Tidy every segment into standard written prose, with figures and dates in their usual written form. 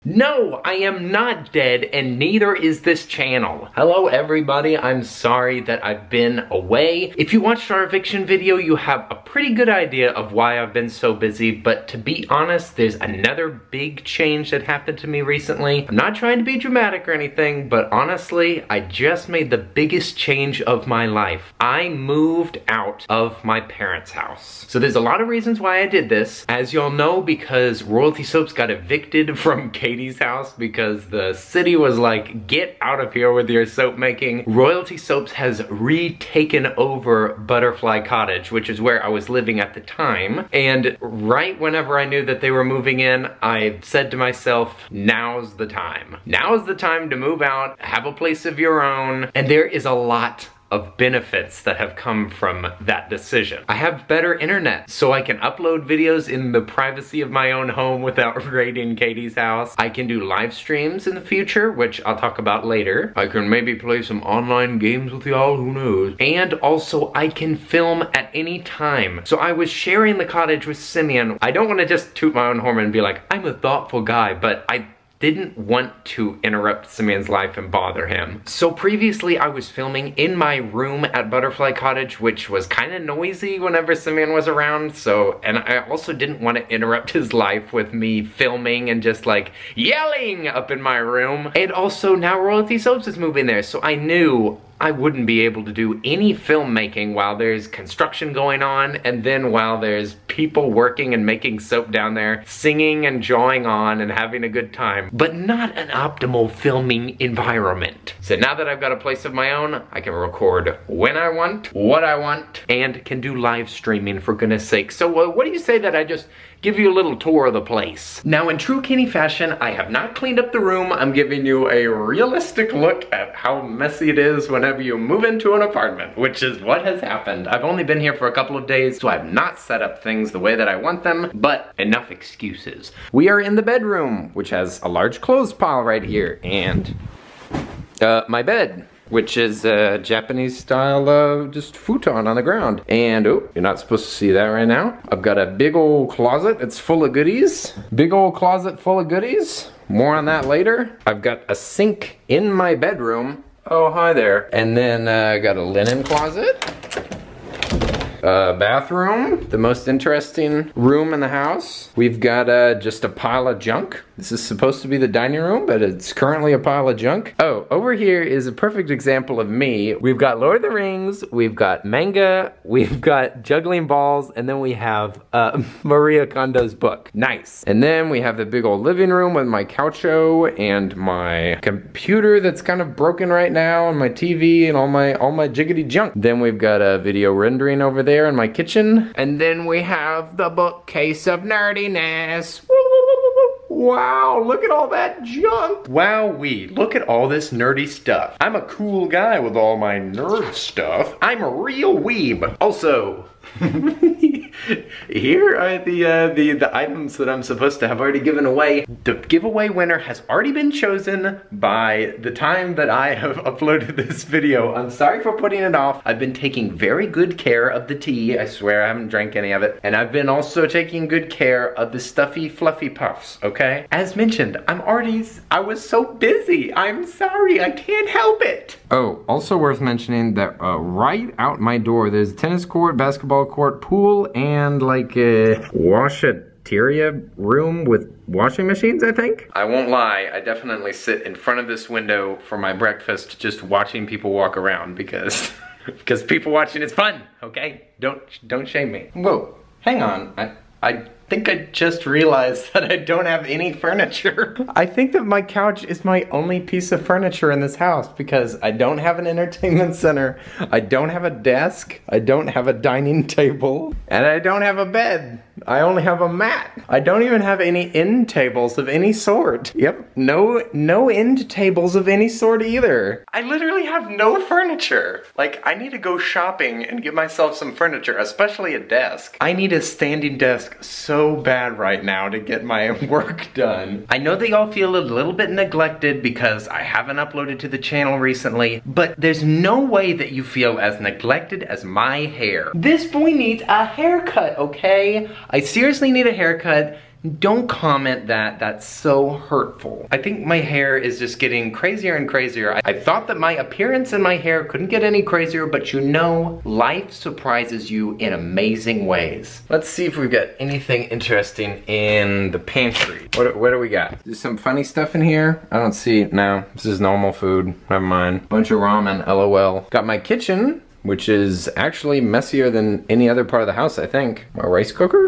No, I am not dead, and neither is this channel. Hello everybody, I'm sorry that I've been away. If you watched our eviction video, you have a pretty good idea of why I've been so busy, but to be honest, there's another big change that happened to me recently. I'm not trying to be dramatic or anything, but honestly, I just made the biggest change of my life. I moved out of my parents' house. So there's a lot of reasons why I did this. As y'all know, because Royalty Soaps got evicted from Katie's house because the city was like, get out of here with your soap making. Royalty Soaps has retaken over Butterfly Cottage, which is where I was living at the time. And right whenever I knew that they were moving in, I said to myself, now's the time. Now's the time to move out, have a place of your own. And there is a lot of benefits that have come from that decision. I have better internet, so I can upload videos in the privacy of my own home without raiding Katie's house. I can do live streams in the future, which I'll talk about later. I can maybe play some online games with y'all, who knows. And also, I can film at any time. So I was sharing the cottage with Simeon. I don't want to just toot my own horn and be like, I'm a thoughtful guy, but I didn't want to interrupt Simeon's life and bother him. So previously I was filming in my room at Butterfly Cottage, which was kind of noisy whenever Simeon was around, and I also didn't want to interrupt his life with me filming and just like yelling up in my room. And also now Royalty Soaps is moving there, so I knew I wouldn't be able to do any filmmaking while there's construction going on, and then while there's people working and making soap down there, singing and drawing on and having a good time, but not an optimal filming environment. So now that I've got a place of my own, I can record when I want, what I want, and can do live streaming, for goodness sake. So what do you say that I just give you a little tour of the place? Now in true Kenny fashion, I have not cleaned up the room. I'm giving you a realistic look at how messy it is whenever you move into an apartment, which is what has happened. I've only been here for a couple of days, so I've not set up things the way that I want them, but enough excuses. We are in the bedroom, which has a large clothes pile right here, and my bed, which is a Japanese style just futon on the ground. And oh, you're not supposed to see that right now. I've got a big old closet. It's full of goodies. Big old closet full of goodies. More on that later. I've got a sink in my bedroom. Oh, hi there. And then I got a linen closet. Bathroom, the most interesting room in the house. We've got just a pile of junk. This is supposed to be the dining room, but it's currently a pile of junk. Oh, over here is a perfect example of me. We've got Lord of the Rings, we've got manga, we've got juggling balls, and then we have Maria Kondo's book. Nice. And then we have the big old living room with my coucho and my computer that's kind of broken right now, and my TV and all my jiggity junk. Then we've got a video rendering over there in my kitchen. And then we have the bookcase of nerdiness. Wow, look at all that junk. Wowee, look at all this nerdy stuff. I'm a cool guy with all my nerd stuff. I'm a real weeb. Also, here are the items that I'm supposed to have already given away. The giveaway winner has already been chosen by the time that I have uploaded this video. I'm sorry for putting it off. I've been taking very good care of the tea. I swear I haven't drank any of it. And I've been also taking good care of the stuffy fluffy puffs, okay? As mentioned, I was so busy. I'm sorry, I can't help it. Oh, also worth mentioning that right out my door, there's a tennis court, basketball court, pool, and like a washateria room with washing machines, I think. I won't lie, I definitely sit in front of this window for my breakfast just watching people walk around because because people watching is fun, okay? Don't shame me. Whoa, hang on. I think I just realized that I don't have any furniture. I think that my couch is my only piece of furniture in this house because I don't have an entertainment center, I don't have a desk, I don't have a dining table, and I don't have a bed. I only have a mat. I don't even have any end tables of any sort. Yep, no end tables of any sort either. I literally have no furniture. Like, I need to go shopping and get myself some furniture, especially a desk. I need a standing desk so bad right now to get my work done. I know that y'all feel a little bit neglected because I haven't uploaded to the channel recently, but there's no way that you feel as neglected as my hair. This boy needs a haircut, okay? I seriously need a haircut. Don't comment that, that's so hurtful. I think my hair is just getting crazier and crazier. I thought that my appearance and my hair couldn't get any crazier, but you know, life surprises you in amazing ways. Let's see if we've got anything interesting in the pantry. What do we got? There's some funny stuff in here. I don't see, no, this is normal food, never mind. Bunch of ramen, LOL. Got my kitchen, which is actually messier than any other part of the house, I think. My rice cooker.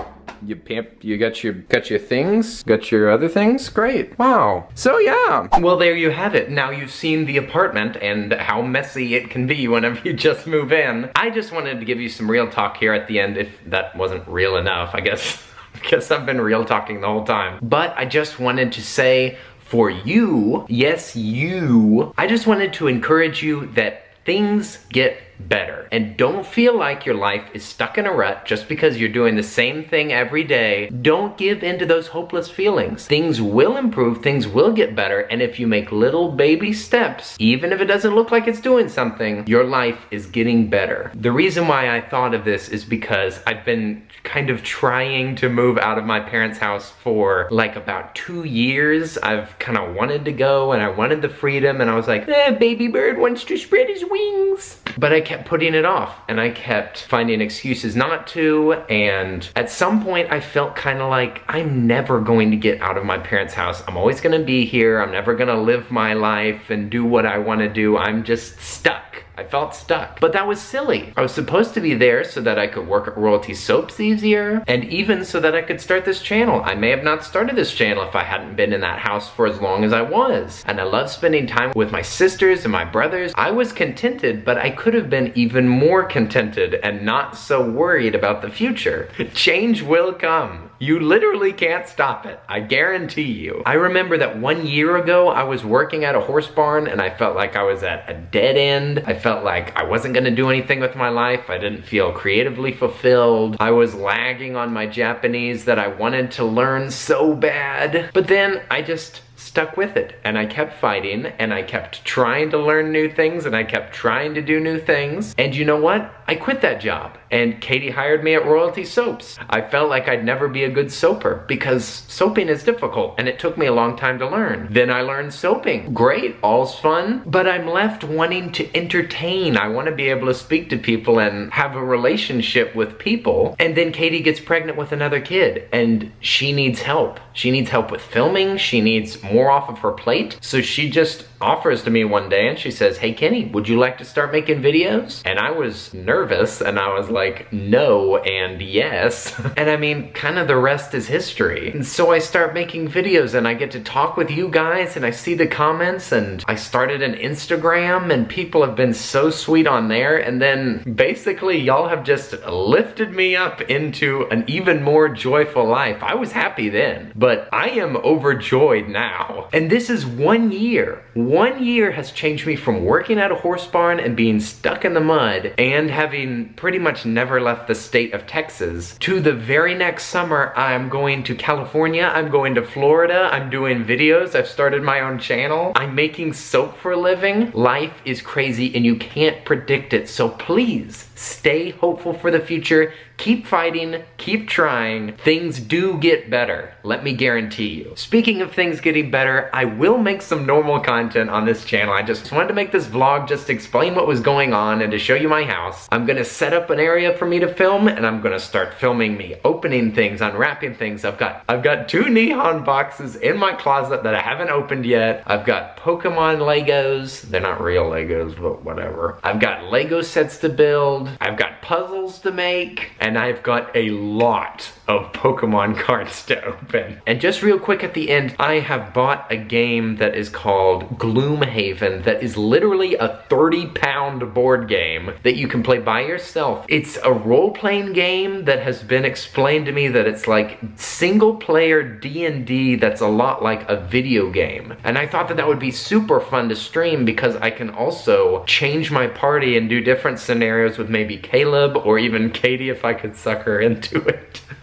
You got your things? Got your other things? Great. Wow. So yeah. Well, there you have it. Now you've seen the apartment and how messy it can be whenever you just move in. I just wanted to give you some real talk here at the end, if that wasn't real enough, I guess. Because I've been real talking the whole time. But I just wanted to say, for you, yes you, I just wanted to encourage you that things get better. And don't feel like your life is stuck in a rut just because you're doing the same thing every day. Don't give in to those hopeless feelings. Things will improve, things will get better, and if you make little baby steps, even if it doesn't look like it's doing something, your life is getting better. The reason why I thought of this is because I've been kind of trying to move out of my parents' house for like about 2 years. I've kind of wanted to go and I wanted the freedom, and I was like, baby bird wants to spread his wings. But I kept putting it off and I kept finding excuses not to, and at some point I felt kind of like I'm never going to get out of my parents' house. I'm always gonna be here. I'm never gonna live my life and do what I want to do. I'm just stuck. I felt stuck. But that was silly. I was supposed to be there so that I could work at Royalty Soaps easier, and even so that I could start this channel. I may have not started this channel if I hadn't been in that house for as long as I was. And I love spending time with my sisters and my brothers. I was contented, but I could have been even more contented and not so worried about the future. Change will come. You literally can't stop it. I guarantee you. I remember that 1 year ago, I was working at a horse barn and I felt like I was at a dead end. I felt like I wasn't gonna do anything with my life. I didn't feel creatively fulfilled. I was lagging on my Japanese that I wanted to learn so bad. But then I just stuck with it, and I kept fighting, and I kept trying to learn new things, and I kept trying to do new things. And you know what? I quit that job, and Katie hired me at Royalty Soaps. I felt like I'd never be a good soaper because soaping is difficult, and it took me a long time to learn. Then I learned soaping. Great, all's fun, but I'm left wanting to entertain. I want to be able to speak to people and have a relationship with people. And then Katie gets pregnant with another kid, and she needs help. She needs help with filming. She needs more off of her plate. So she just offers to me one day and she says, hey Kenny, would you like to start making videos? And I was nervous and I was like, no and yes. And I mean, kind of the rest is history. And so I start making videos and I get to talk with you guys and I see the comments, and I started an Instagram and people have been so sweet on there, and then basically y'all have just lifted me up into an even more joyful life. I was happy then, but I am overjoyed now. And this is 1 year. 1 year has changed me from working at a horse barn and being stuck in the mud and having pretty much never left the state of Texas to the very next summer I'm going to California, I'm going to Florida, I'm doing videos, I've started my own channel, I'm making soap for a living. Life is crazy and you can't predict it, so please stay hopeful for the future. Keep fighting, keep trying. Things do get better, let me guarantee you. Speaking of things getting better, I will make some normal content on this channel. I just wanted to make this vlog just to explain what was going on and to show you my house. I'm gonna set up an area for me to film, and I'm gonna start filming me opening things, unwrapping things. I've got 2 Nihon boxes in my closet that I haven't opened yet. I've got Pokemon Legos. They're not real Legos, but whatever. I've got Lego sets to build. I've got puzzles to make, and I've got a lot of Pokemon cards to open. And just real quick at the end, I have bought a game that is called Gloomhaven that is literally a 30-pound board game that you can play by yourself. It's a role-playing game that has been explained to me that it's like single-player D&D that's a lot like a video game. And I thought that that would be super fun to stream because I can also change my party and do different scenarios with maybe Caleb or even Katie if I could suck her into it.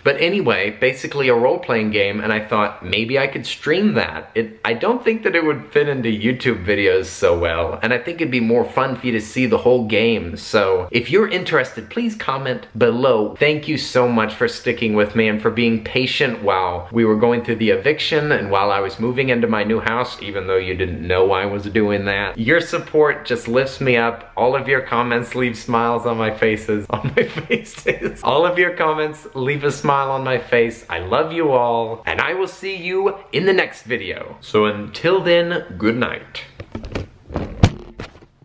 But anyway, basically a role-playing game, and I thought maybe I could stream that. I don't think that it would fit into YouTube videos so well, and I think it'd be more fun for you to see the whole game. So if you're interested, please comment below. Thank you so much for sticking with me and for being patient while we were going through the eviction and while I was moving into my new house, even though you didn't know I was doing that. Your support just lifts me up. All of your comments leave smiles on my faces. All of your comments leave a smile on my face. I love you all, and I will see you in the next video. So until then, good night.